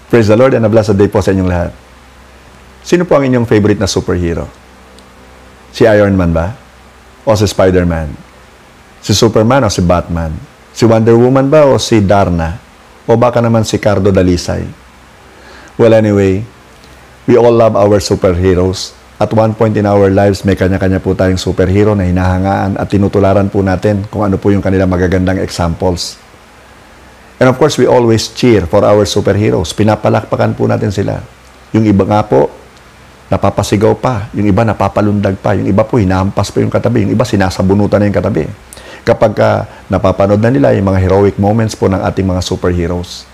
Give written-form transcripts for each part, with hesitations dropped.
Praise the Lord and a blessed day po sa inyong lahat. Sino po ang inyong favorite na superhero? Si Iron Man ba? O si Spider-Man? Si Superman o si Batman? Si Wonder Woman ba o si Darna? O baka naman si Cardo Dalisay? Well, anyway, we all love our superheroes. At one point in our lives, may kanya-kanya po tayong superhero na hinahangaan at tinutularan po natin kung ano po yung kanilang magagandang examples. And of course, we always cheer for our superheroes. Pinapalakpakan po natin sila. Yung iba nga po, napapasigaw pa. Yung iba napapalundag pa. Yung iba po, hinahampas pa yung katabi. Yung iba, sinasabunutan na yung katabi. Kapag napapanood na nila yung mga heroic moments po ng ating mga superheroes.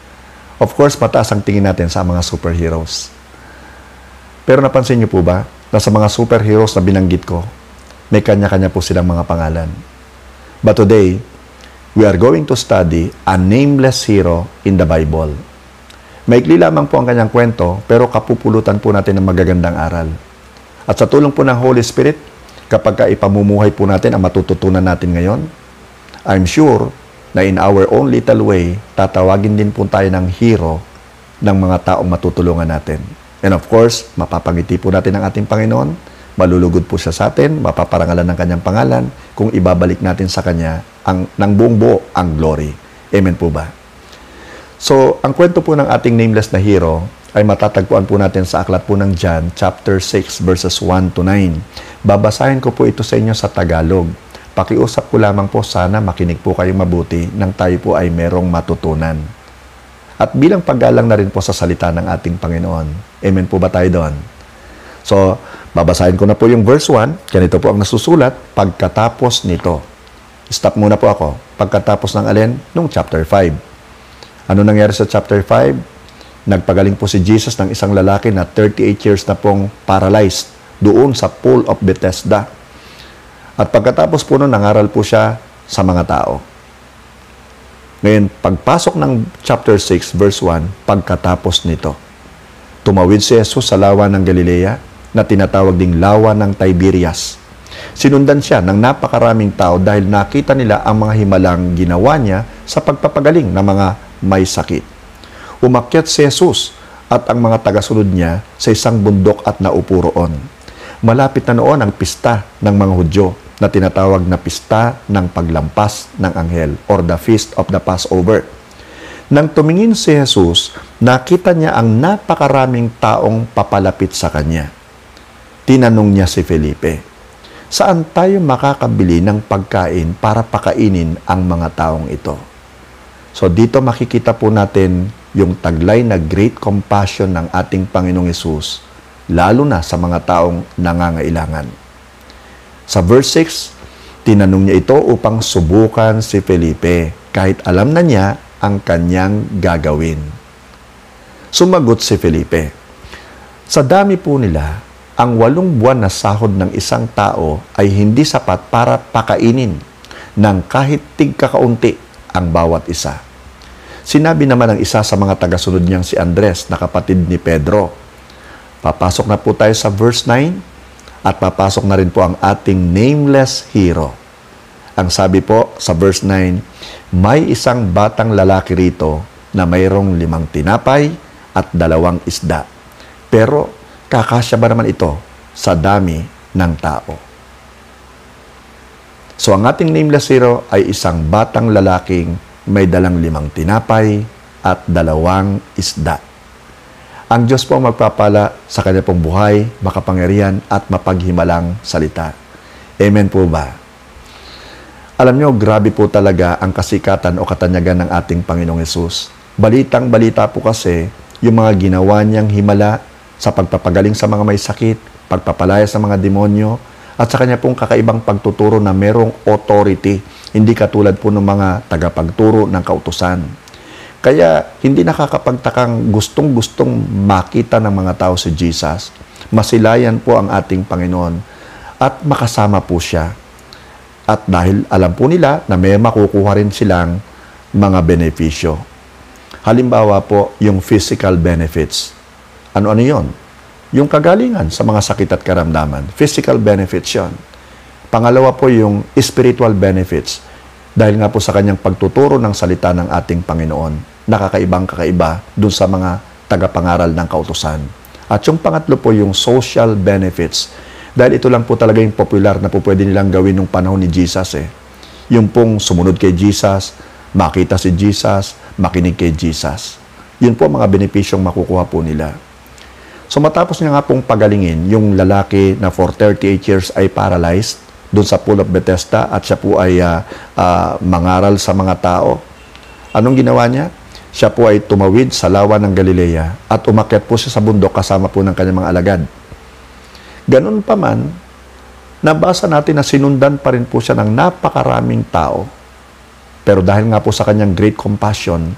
Of course, mataas ang tingin natin sa mga superheroes. Pero napansin niyo po ba, na sa mga superheroes na binanggit ko, may kanya-kanya po silang mga pangalan. But today, we are going to study a nameless hero in the Bible. Maikli lamang po ang kanyang kwento, pero kapupulutan po natin ng magagandang aral. At sa tulong po ng Holy Spirit, kapag ipamumuhay po natin ang matututunan natin ngayon, I'm sure na in our own little way, tatawagin din po tayo ng hero ng mga taong matutulungan natin. And of course, mapapangiti po natin ang ating Panginoon, malulugod po siya sa atin, mapaparangalan ng kanyang pangalan, kung ibabalik natin sa kanya ng buong buo ang glory. Amen po ba? So, ang kwento po ng ating nameless na hero ay matatagpuan po natin sa aklat po ng John, chapter 6, verses 1 to 9. Babasahin ko po ito sa inyo sa Tagalog. Pakiusap ko lamang po, sana makinig po kayong mabuti nang tayo po ay merong matutunan. At bilang paggalang na rin po sa salita ng ating Panginoon. Amen po ba tayo doon? So, babasahin ko na po yung verse 1. Ganito po ang nasusulat, pagkatapos nito. Stop muna po ako. Pagkatapos ng alin? Nung chapter 5. Ano nangyari sa chapter 5? Nagpagaling po si Jesus ng isang lalaki na 38 years na pong paralyzed doon sa pool of Bethesda. At pagkatapos po nun, nangaral po siya sa mga tao. Ngayon, pagpasok ng chapter 6, verse 1, pagkatapos nito, tumawid si Jesus sa lawa ng Galilea na tinatawag ding lawa ng Tiberias. Sinundan siya ng napakaraming tao dahil nakita nila ang mga himalang ginawa niya sa pagpapagaling ng mga may sakit. Umakyat si Jesus at ang mga tagasunod niya sa isang bundok at naupo roon. Malapit na noon ang pista ng mga Hudyo na tinatawag na pista ng paglampas ng anghel or the feast of the Passover. Nang tumingin si Jesus, nakita niya ang napakaraming taong papalapit sa kanya. Tinanong niya si Felipe, saan tayo makakabili ng pagkain para pakainin ang mga taong ito? So dito makikita po natin yung taglay na great compassion ng ating Panginoong Hesus, lalo na sa mga taong nangangailangan. Sa verse 6, tinanong niya ito upang subukan si Felipe, kahit alam na niya ang kanyang gagawin. Sumagot si Felipe, sa dami po nila, ang 8 buwan na sahod ng isang tao ay hindi sapat para pakainin ng kahit tigkakaunti ang bawat isa. Sinabi naman ng isa sa mga tagasunod niyang si Andres na kapatid ni Pedro. Papasok na po tayo sa verse 9 at papasok na rin po ang ating nameless hero. Ang sabi po sa verse 9, may isang batang lalaki rito na mayroong 5 tinapay at 2 isda. Pero kakasya ba naman ito sa dami ng tao? So ang ating nameless hero ay isang batang lalaking may dalang 5 tinapay at 2 isda. Ang Diyos po magpapala sa kanya pong buhay, makapangyarihan at mapaghimalang salita. Amen po ba? Alam nyo, grabe po talaga ang kasikatan o katanyagan ng ating Panginoong Hesus. Balitang-balita po kasi yung mga ginawa niyang himala sa pagpapagaling sa mga may sakit, pagpapalaya sa mga demonyo, at sa kanya pong kakaibang pagtuturo na merong authority, hindi katulad po ng mga tagapagturo ng kautusan. Kaya hindi nakakapagtakang gustong-gustong makita ng mga tao si Jesus. Masilayan po ang ating Panginoon at makasama po siya. At dahil alam po nila na may makukuha rin silang mga benepisyo. Halimbawa po, yung physical benefits. Ano-ano yon? Yung kagalingan sa mga sakit at karamdaman. Physical benefits yon. Pangalawa po yung spiritual benefits. Dahil nga po sa kanyang pagtuturo ng salita ng ating Panginoon. kakaiba dun sa mga tagapangaral ng kautusan. At yung pangatlo po, yung social benefits. Dahil ito lang po talaga yung popular na po pwede nilang gawin nung panahon ni Jesus eh. Yung pong sumunod kay Jesus, makita si Jesus, makinig kay Jesus. Yun po mga benepisyong makukuha po nila. So matapos niya nga pong pagalingin, yung lalaki na for 38 years ay paralyzed doon sa Pool of Bethesda at siya po ay mangaral sa mga tao. Anong ginawa niya? Siya po ay tumawid sa lawa ng Galilea at umakyat po siya sa bundok kasama po ng kanyang mga alagad. Ganun pa man, nabasa natin na sinundan pa rin po siya ng napakaraming tao. Pero dahil nga po sa kanyang great compassion,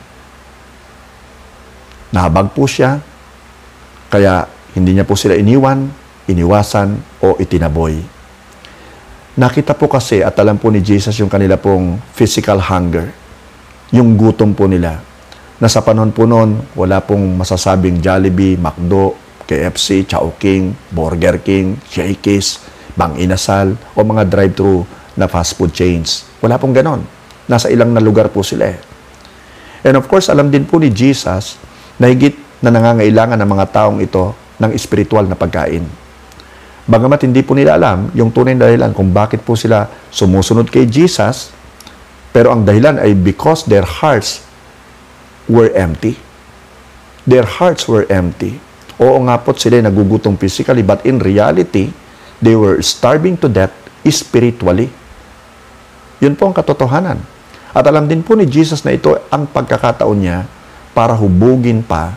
nahabag po siya, kaya hindi niya po sila iniwasan o itinaboy. Nakita po kasi at alam po ni Jesus yung kanila pong physical hunger, yung gutom po nila. Na sa panahon po noon, wala pong masasabing Jollibee, McDo, KFC, Chowking, Burger King, Shakey's, Bang Inasal, o mga drive-thru na fast food chains. Wala pong ganon. Nasa ilang na lugar po sila eh. And of course, alam din po ni Jesus na higit na nangangailangan ng mga taong ito ng espiritual na pagkain. Bagamat hindi po nila alam yung tunay na dahilan kung bakit po sila sumusunod kay Jesus, pero ang dahilan ay because their hearts were empty. Their hearts were empty. Oo nga po't sila nagugutom physically, but in reality, they were starving to death spiritually. Yun po ang katotohanan. At alam din po ni Jesus na ito ang pagkakataon niya para hubugin pa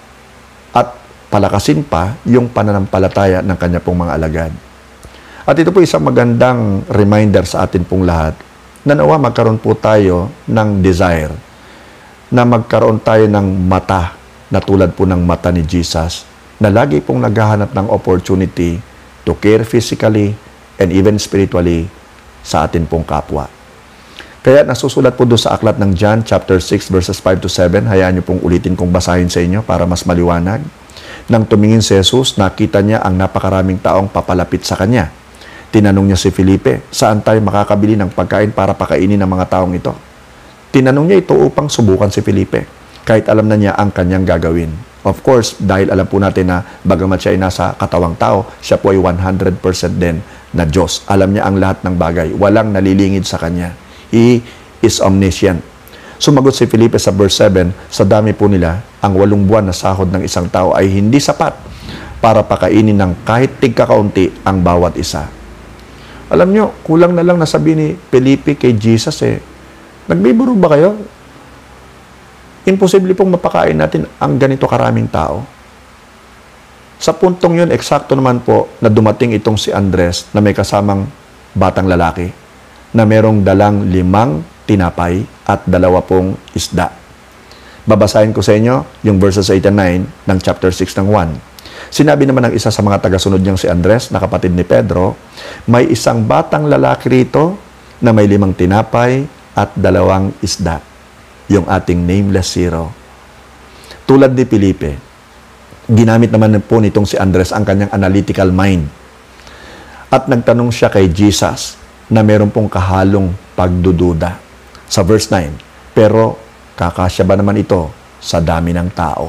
at palakasin pa yung pananampalataya ng kanya pong mga alagad. At ito po isang magandang reminder sa atin pong lahat na nawa magkaroon po tayo ng desire na magkaroon tayo ng mata na tulad po ng mata ni Jesus na lagi pong naghahanap ng opportunity to care physically and even spiritually sa atin pong kapwa. Kaya nasusulat po doon sa aklat ng John chapter 6 verses 5 to 7, hayaan niyo pong ulitin kong basahin sa inyo para mas maliwanag. Nang tumingin si Jesus, nakita niya ang napakaraming taong papalapit sa kanya. Tinanong niya si Felipe, saan tayo makakabili ng pagkain para pakainin ng mga taong ito? Tinanong niya ito upang subukan si Felipe, kahit alam na niya ang kanyang gagawin. Of course, dahil alam po natin na bagamat siya ay nasa katawang tao, siya po ay 100% din na Diyos. Alam niya ang lahat ng bagay. Walang nalilingid sa kanya. He is omniscient. Sumagot si Felipe sa verse 7, sa dami po nila, ang 8 buwan na sahod ng isang tao ay hindi sapat para pakainin ng kahit tigkakaunti ang bawat isa. Alam niyo, kulang na lang nasabi ni Felipe kay Jesus nagbibiro ba kayo? Imposible pong mapakain natin ang ganito karaming tao. Sa puntong yun, eksakto naman po na dumating itong si Andres na may kasamang batang lalaki na merong dalang 5 tinapay at 2 pong isda. Babasahin ko sa inyo yung verses 8 and 9 ng chapter 6 ng 1. Sinabi naman ng isa sa mga tagasunod niyang si Andres na kapatid ni Pedro, may isang batang lalaki rito na may 5 tinapay at 2 isda, yung ating nameless hero. Tulad ni Felipe, ginamit naman po nitong si Andres ang kanyang analytical mind. At nagtanong siya kay Jesus na meron pong kahalong pagdududa. Sa verse 9, pero kakasya ba naman ito sa dami ng tao?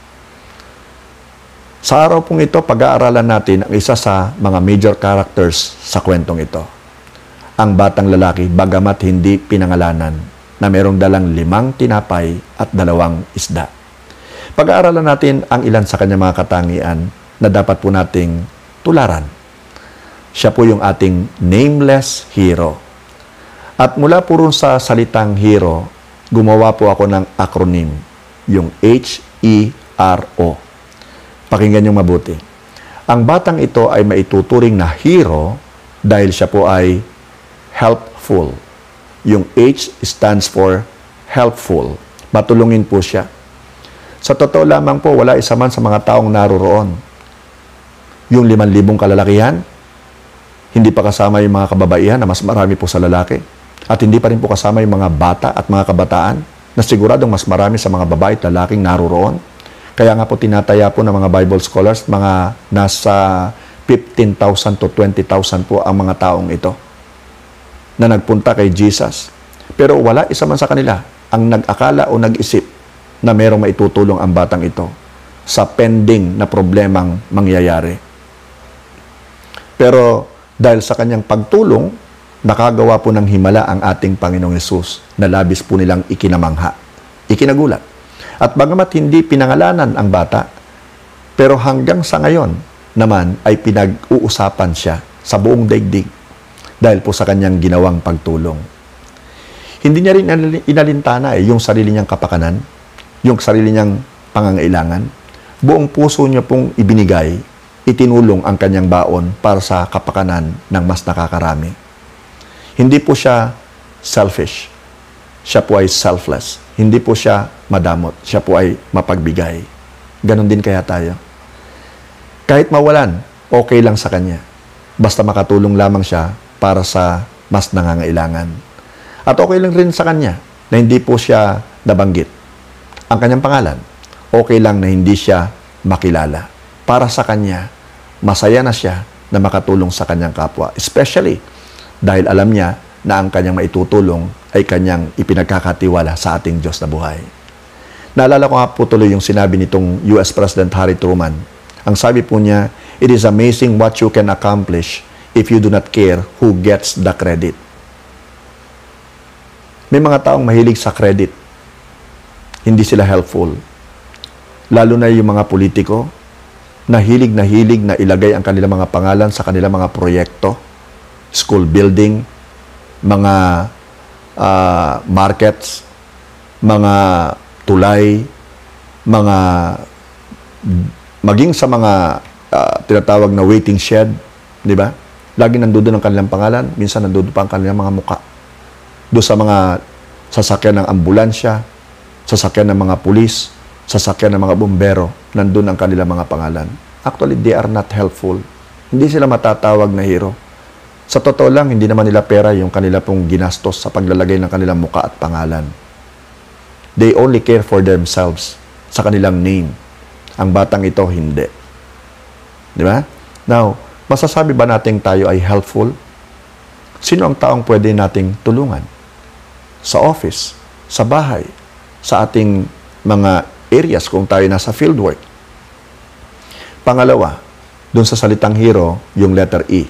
Sa araw pong ito, pag-aaralan natin ang isa sa mga major characters sa kwentong ito. Ang batang lalaki, bagamat hindi pinangalanan, na merong dalang 5 tinapay at 2 isda. Pag-aaralan natin ang ilan sa kanyang mga katangian na dapat po nating tularan. Siya po yung ating nameless hero. At mula po rin sa salitang hero, gumawa po ako ng acronym, yung HERO. Pakinggan nyo mabuti. Ang batang ito ay maituturing na hero dahil siya po ay helpful. Yung H stands for helpful. Matulungin po siya. Sa totoo lamang po, wala isa man sa mga taong naroroon. Yung 5,000 kalalakihan, hindi pa kasama yung mga kababaihan na mas marami po sa lalaki. At hindi pa rin po kasama yung mga bata at mga kabataan na siguradong mas marami sa mga babae at lalaking naroroon. Kaya nga po tinataya po ng mga Bible scholars, mga nasa 15,000 to 20,000 po ang mga taong ito na nagpunta kay Jesus. Pero wala isa man sa kanila ang nag-akala o nag-isip na merong maitutulong ang batang ito sa pending na problemang mangyayari. Pero dahil sa kanyang pagtulong, nakagawa po ng himala ang ating Panginoong Hesus na labis po nilang ikinamangha, ikinagulat. At bagamat hindi pinangalanan ang bata, pero hanggang sa ngayon naman ay pinag-uusapan siya sa buong daigdig dahil po sa kanyang ginawang pagtulong. Hindi niya rin inalintana yung sarili niyang kapakanan, yung sarili niyang pangangailangan. Buong puso niya pong ibinigay, itinulong ang kanyang baon para sa kapakanan ng mas nakakarami. Hindi po siya selfish. Siya po ay selfless. Hindi po siya madamot. Siya po ay mapagbigay. Ganon din kaya tayo. Kahit mawalan, okay lang sa kanya. Basta makatulong lamang siya para sa mas nangangailangan. At okay lang rin sa kanya na hindi po siya nabanggit ang kanyang pangalan. Okay lang na hindi siya makilala. Para sa kanya, masaya na siya na makatulong sa kanyang kapwa. Especially dahil alam niya na ang kanyang maitutulong ay kanyang ipinagkakatiwala sa ating Diyos na buhay. Naalala ko nga po tuloy yung sinabi nitong US President Harry Truman. Ang sabi po niya, "It is amazing what you can accomplish if you do not care who gets the credit." May mga taong mahilig sa credit. Hindi sila helpful. Lalo na yung mga politiko, na hilig na ilagay ang kanilang mga pangalan sa kanilang mga proyekto, school building, mga markets, mga tulay, mga maging sa mga tinatawag na waiting shed, di ba? Lagi nandoon ang kanilang pangalan, minsan nandoon pa ang kanilang mga muka. Doon sa mga sasakyan ng ambulansya, sasakyan ng mga pulis, sasakyan ng mga bumbero, nandun ang kanilang mga pangalan. Actually, they are not helpful. Hindi sila matatawag na hero. Sa totoo lang, hindi naman nila pera yung kanila pong ginastos sa paglalagay ng kanilang muka at pangalan. They only care for themselves sa kanilang name. Ang batang ito, hindi. Di ba? Now, masasabi ba natin tayo ay helpful? Sino ang taong pwede nating tulungan? Sa office, sa bahay, sa ating mga areas kung tayo nasa fieldwork. Pangalawa, dun sa salitang hero, yung letter E.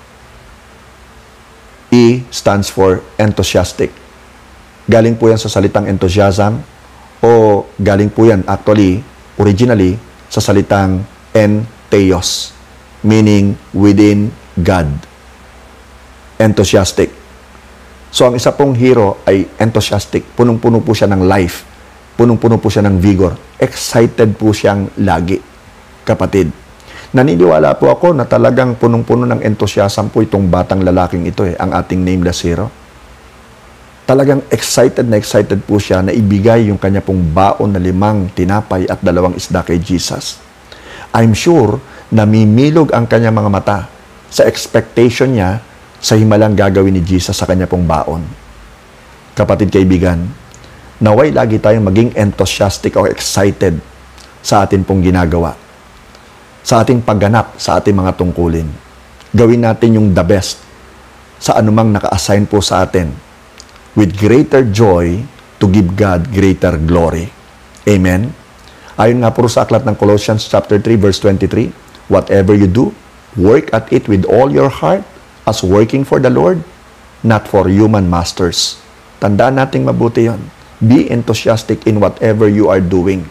E stands for enthusiastic. Galing po yan sa salitang enthusiasm o galing po yan actually, originally, sa salitang entheos, meaning within God. Enthusiastic. So, ang isa pong hero ay enthusiastic. Punong-puno po siya ng life. Punong-puno po siya ng vigor. Excited po siyang lagi, kapatid. Naniniwala po ako na talagang punong-puno ng enthusiasm po itong batang lalaking ito, ang ating nameless hero. Talagang excited po siya na ibigay yung kanya pong baon na 5 tinapay at 2 isda kay Jesus. I'm sure na mimilog ang kanyang mga mata sa expectation niya sa himalang gagawin ni Jesus sa kanya pong baon. Kapatid kaibigan, naway lagi tayong maging enthusiastic o excited sa atin pong ginagawa, sa ating pagganap sa ating mga tungkulin. Gawin natin yung the best sa anumang naka-assign po sa atin with greater joy to give God greater glory. Amen? Ayon nga po sa aklat ng Colossians chapter 3 verse 23, "Whatever you do, work at it with all your heart as working for the Lord, not for human masters." Tandaan nating mabuti yon. Be enthusiastic in whatever you are doing.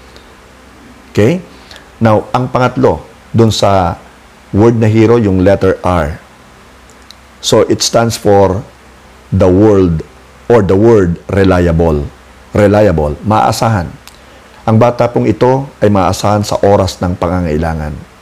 Okay? Now, ang pangatlo, dun sa word na hero, yung letter R. So, it stands for the word or the word reliable. Reliable, maaasahan. Ang bata pong ito ay maaasahan sa oras ng pangangailangan.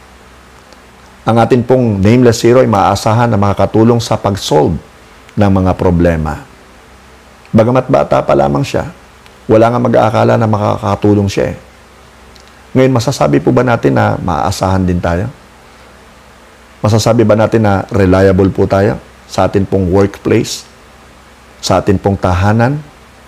Ang atin pong nameless hero ay maaasahan na makakatulong sa pag-solve ng mga problema. Bagamat bata pa lamang siya, wala nga mag-aakala na makakatulong siya. Ngayon, masasabi po ba natin na maaasahan din tayo? Masasabi ba natin na reliable po tayo sa atin pong workplace, sa atin pong tahanan?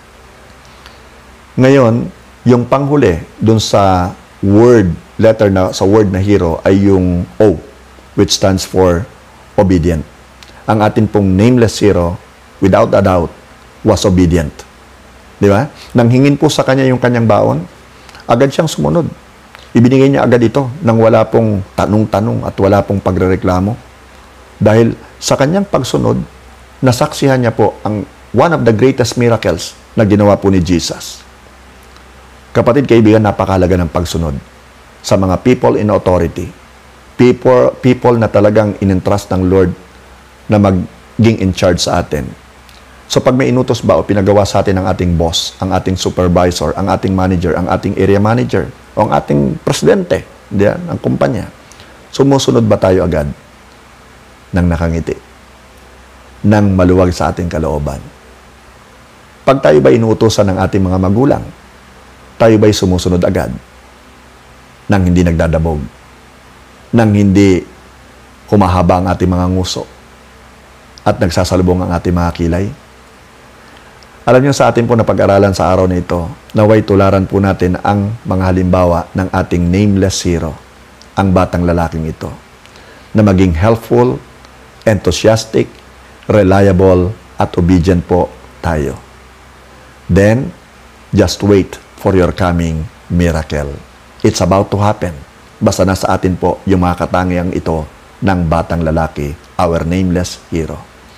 Ngayon, yung panghuli dun sa word, letter na, sa word na hero ay yung O, which stands for obedient. Ang atin pong nameless hero, without a doubt, was obedient. Di ba? Nang hingin po sa kanya yung kanyang baon, agad siyang sumunod. Ibinigay niya agad ito nang wala pong tanong-tanong at wala pong pagrereklamo. Dahil sa kanyang pagsunod, nasaksihan niya po ang one of the greatest miracles na ginawa po ni Jesus. Kapatid, kaibigan, napakahalaga ng pagsunod sa mga people in authority. People na talagang in-entrust ng Lord na maging in charge sa atin. So pag may inutos ba o pinagawa sa atin ang ating boss, ang ating supervisor, ang ating manager, ang ating area manager, o ang ating presidente, diyan, ang kumpanya, sumusunod ba tayo agad ng nakangiti, ng maluwag sa ating kalooban? Pag tayo ba inuutosan ng ating mga magulang, tayo ba'y sumusunod agad nang hindi nagdadabog, nang hindi humahaba ang ating mga nguso at nagsasalubong ang ating mga kilay? Alam niyo, sa atin po na pag-aralan sa araw na ito, naway tularan po natin ang mga halimbawa ng ating nameless hero, ang batang lalaking ito, na maging helpful, enthusiastic, reliable, at obedient po tayo. Then, just wait for your coming miracle. It's about to happen. Basta nasa atin po yung mga katangiang ito ng batang lalaki, our nameless hero.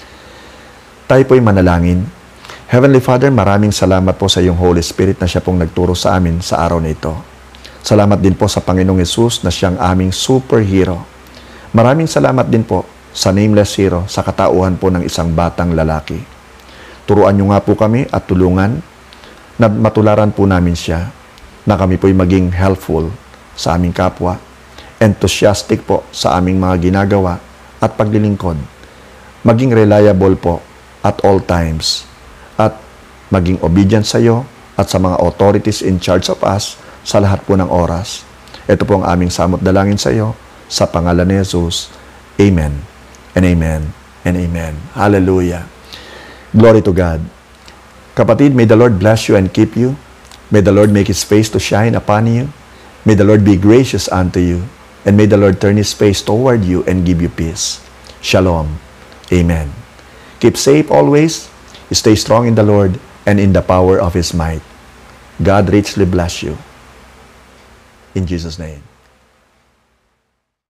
Tayo po'y manalangin. Heavenly Father, maraming salamat po sa iyong Holy Spirit na siya pong nagturo sa amin sa araw na ito. Salamat din po sa Panginoong Hesus na siyang aming superhero. Maraming salamat din po sa nameless hero sa katauhan po ng isang batang lalaki. Turuan niyo nga po kami at tulungan na matularan po namin siya, na kami po'y maging helpful sa aming kapwa, enthusiastic po sa aming mga ginagawa at paglilingkod, maging reliable po at all times, at maging obedient sa iyo at sa mga authorities in charge of us sa lahat po ng oras. Ito po ang aming samot dalangin sa iyo, sa pangalan ni Jesus. Amen and amen and amen. Hallelujah. Glory to God. Kapatid, may the Lord bless you and keep you. May the Lord make His face to shine upon you. May the Lord be gracious unto you. And may the Lord turn His face toward you and give you peace. Shalom. Amen. Keep safe always. Stay strong in the Lord and in the power of His might. God richly bless you. In Jesus' name.